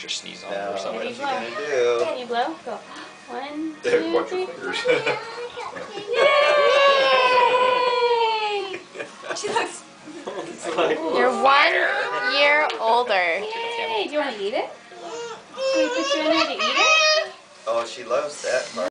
or sneeze on Now, or something. what Ready, you blow. gonna do? Ready, blow. Go. 1, There, 2, watch 3. your fingers. Yay! She looks. You're 1 year older. Yay! Do you want to eat it? Can we put you in there to eat it? Oh, she loves that part.